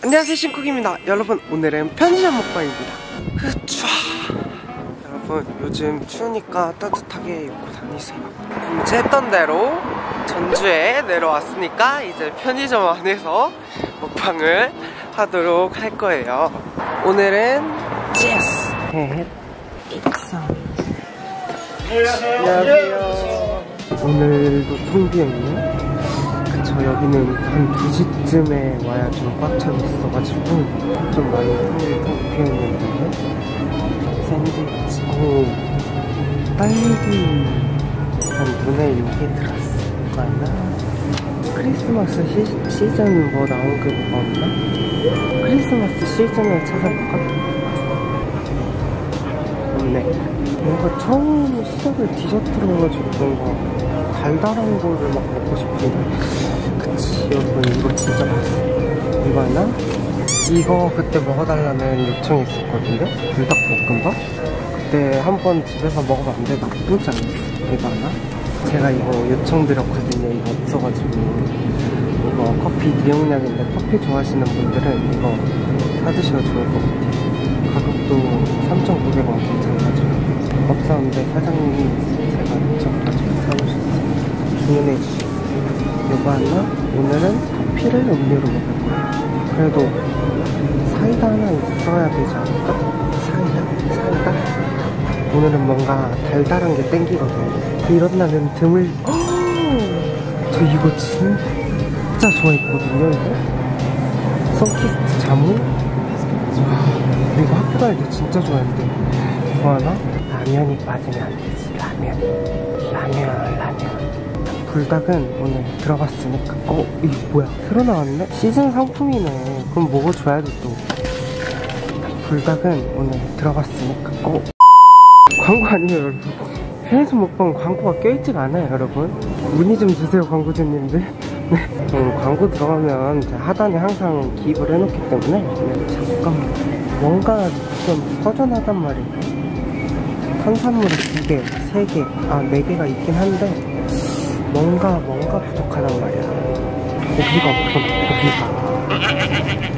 안녕하세요, 신쿡입니다. 여러분, 오늘은 편의점 먹방입니다. 추워. 여러분, 요즘 추우니까 따뜻하게 입고 다니세요. 금지했던 대로 전주에 내려왔으니까 이제 편의점 안에서 먹방을 하도록 할 거예요. 오늘은 제스 안녕하세요. 오늘도 텅 비어있네. 그쵸, 여기는 한 2시쯤에 와야 좀 꽉 차 있어가지고 좀 많이 텅 비어있는데, 샌드위치, 딸기 한 눈에 요게 들었어. 이거 하나? 크리스마스 시즌 뭐 나온 게 뭐가 없나? 크리스마스 시즌을 찾아볼까? 없네. 뭔가 처음 시작을 디저트로 해가지고 뭔가 달달한 거를 막 먹고 싶은데, 그치, 여러분, 이거 진짜 맛있어. 이거 하나? 이거 그때 먹어달라는 요청이 있었거든요? 불닭볶음밥? 그때 한번 집에서 먹어봤는데 나쁘지 않았어. 이거 하나? 제가 이거 요청드렸거든요. 이거 없어가지고. 이거 커피 대용량인데 커피 좋아하시는 분들은 이거 사드셔도 좋을 것 같아요. 가격도 3,900원 괜찮아가지고. 없었는데 사장님이 제가 요청가지고 사오셨어요. 주문해 주시고. 이거 하나? 오늘은 커피를 음료로 먹을 거예요. 그래도 사이다 하나 있어야 되지 않을까? 사이다? 오늘은 뭔가 달달한 게 땡기거든요. 이런 날은 드물. 저 이거 진짜 좋아했거든요. 이거 선키스트 자무? 이거 학교 다닐 때 진짜 좋아했는데. 이거 하나? 라면이 빠지면 안 되지. 라면. 불닭은 오늘 들어갔으니까. 이게 뭐야? 새로 나왔네? 시즌 상품이네. 그럼 먹어줘야지 또. 불닭은 오늘 들어갔으니까. 광고 아니에요, 여러분. 편의점 먹방 광고가 껴있지가 않아요, 여러분. 문의 좀 주세요, 광고주님들. 네. 광고 들어가면 하단에 항상 기입을 해놓기 때문에. 네, 잠깐만. 뭔가 좀 허전하단 말이에요. 탄산물이 2개, 3개, 4개가 있긴 한데, 뭔가 부족하단 말이야. 고기가 없구나, 고기가.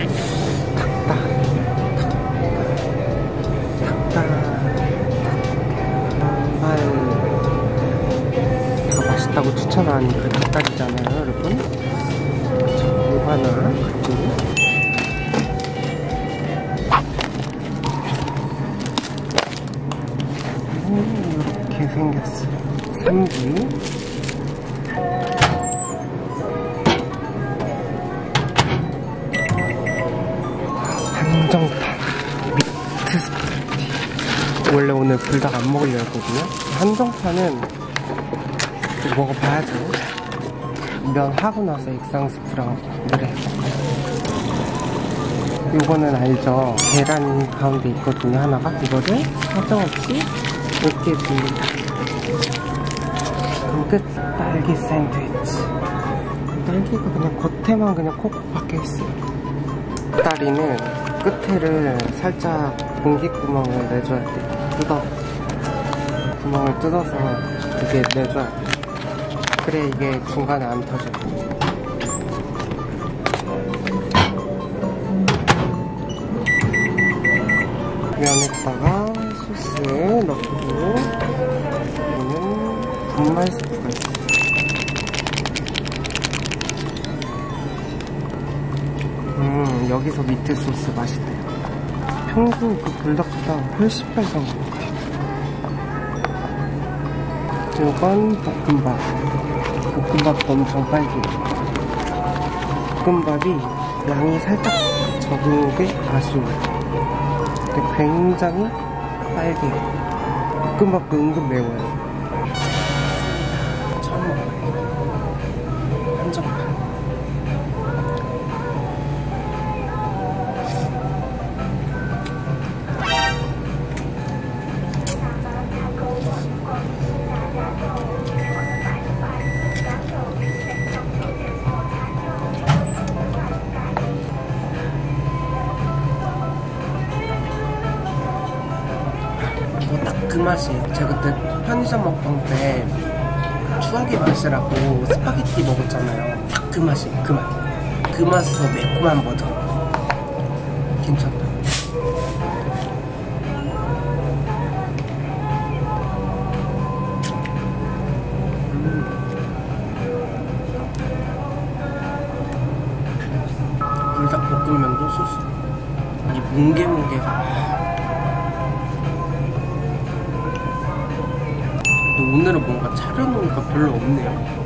닭 맛있다고 추천한 그 닭다리잖아요, 여러분. 이거 하나, 그리고 이렇게 생겼어요. 3기. 한정판 미트 스파게티. 원래 오늘 불닭 안 먹으려 했거든요. 한정판은 먹어봐야죠. 면 하고 나서 액상 스프랑 그래. 요거는 알죠? 계란이 가운데 있거든요, 하나가. 이거를 사정없이 이렇게 줍니다. 그럼 끝. 딸기 샌드위치. 딸기가 그냥 겉에만 그냥 콕콕 박혀있어요. 다리는 끝에를 살짝 공기구멍을 내줘야 돼요. 구멍을 뜯어서 이게 내줘야 돼요. 그래 이게 중간에 안 터져요. 면에다가 소스 넣고, 여기는 분말 스프가 있어요. 여기서 미트 소스 맛있대요. 평소 그 불닭보다 훨씬 빨간 것 같아요. 이건 볶음밥도 엄청 빨개요. 볶음밥이 양이 살짝 적은 게 아쉬워요. 근데 굉장히 빨개요. 볶음밥도 은근 매워요. 처음 먹어요. 한정판. 딱 그 맛이에요. 제가 그때 편의점 먹방 때 추억의 맛이라고 스파게티 먹었잖아요. 딱 그 맛이에요. 그 맛에서 매콤한 버전. 괜찮다. 불닭볶음면도 소스. 이 뭉게뭉게가. 근데 오늘은 뭔가 차려놓으니까 별로 없네요.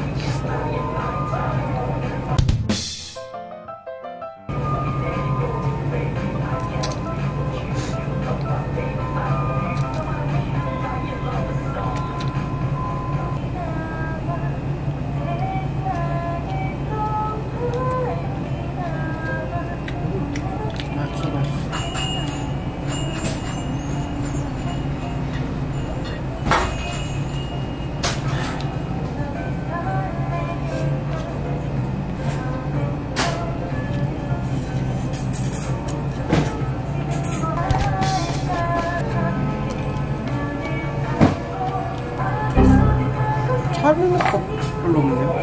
차려놓고 별로 없네요.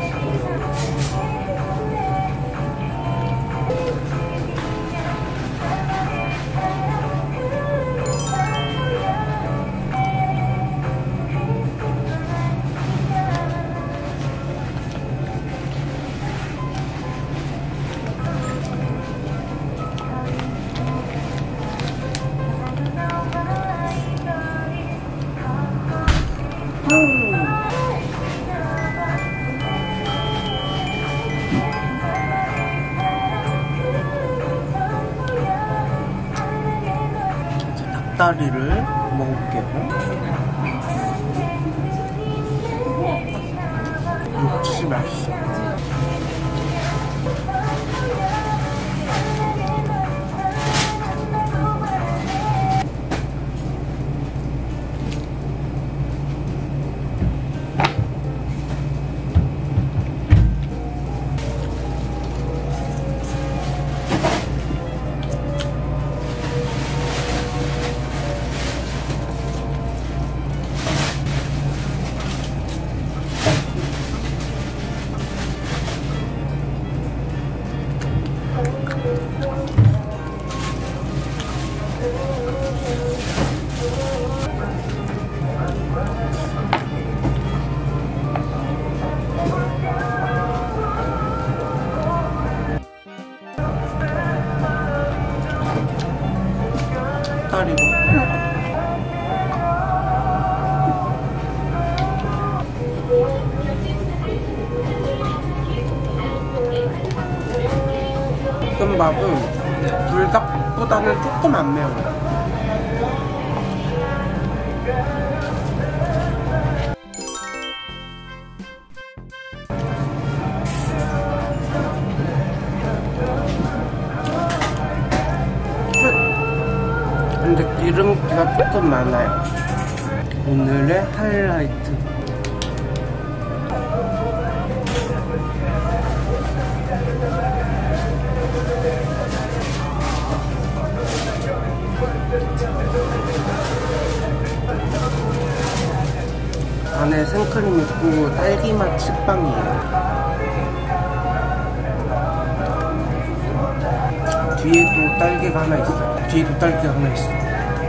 닭다리를 먹을게요. 역시 맛있어. 닭다리로. 볶음밥은 불닭보다는 조금 안 매워요. 근데 기름기가 조금 많아요. 오늘의 하이라이트. 안에 생크림 있고 딸기맛 식빵이에요. 뒤에도 딸기가 하나 있어요. 뒤에도 딸기가 하나 있어요.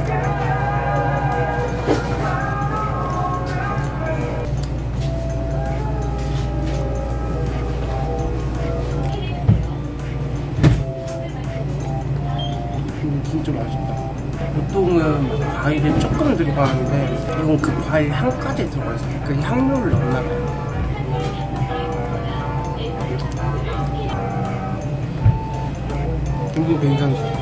진짜 맛있다. 보통은 과일이 조금 들어가는데 이건 그 과일 한 가지 들어가있어요. 그 향료를 넣나봐요. 이거 괜찮죠?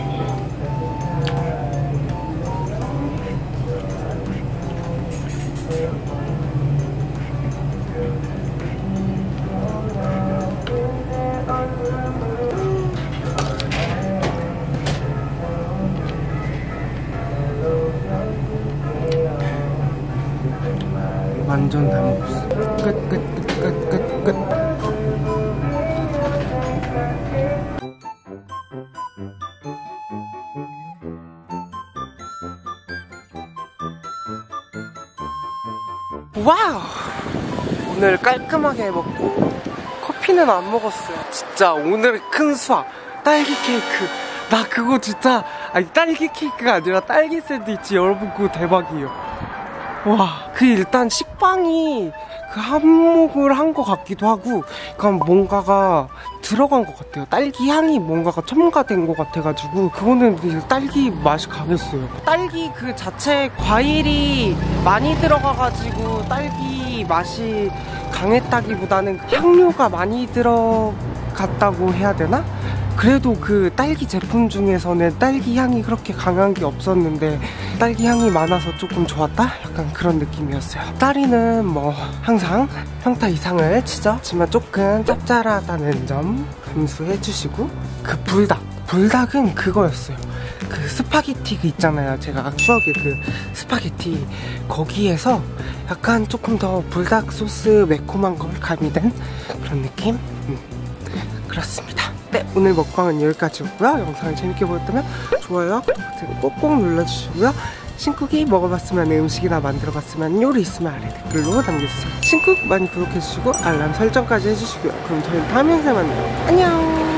완전 다 먹었어. 끝. 와우! 오늘 깔끔하게 먹고 커피는 안 먹었어요. 진짜 오늘의 큰 수확 딸기 케이크 나 그거 진짜, 아니 딸기 케이크가 아니라 딸기 샌드위치, 여러분 그거 대박이에요. 와, 그 일단 식빵이 그 한몫을 한 것 같기도 하고, 그럼 뭔가가 들어간 것 같아요. 딸기 향이 뭔가가 첨가된 것 같아가지고, 그거는 딸기 맛이 강했어요. 딸기 그 자체 과일이 많이 들어가가지고 딸기 맛이 강했다기보다는 향료가 많이 들어갔다고 해야 되나? 그래도 그 딸기 제품 중에서는 딸기 향이 그렇게 강한 게 없었는데 딸기 향이 많아서 조금 좋았다? 약간 그런 느낌이었어요. 딸이는 뭐 항상 평타 이상을 치죠. 하지만 조금 짭짤하다는 점 감수해 주시고, 그 불닭은 그거였어요. 그 스파게티 그 있잖아요. 제가 추억의 그 스파게티, 거기에서 약간 조금 더 불닭 소스 매콤한 걸 가미된 그런 느낌? 그렇습니다. 네, 오늘 먹방은 여기까지였고요. 영상을 재밌게 보셨다면 좋아요, 구독 버튼 꼭꼭 눌러주시고요. 신쿡이 먹어봤으면, 음식이나 만들어봤으면, 요리 있으면 아래 댓글로 남겨주세요. 신쿡 많이 구독해주시고 알람 설정까지 해주시고요. 그럼 저희는 다음 영상에 만나요. 안녕.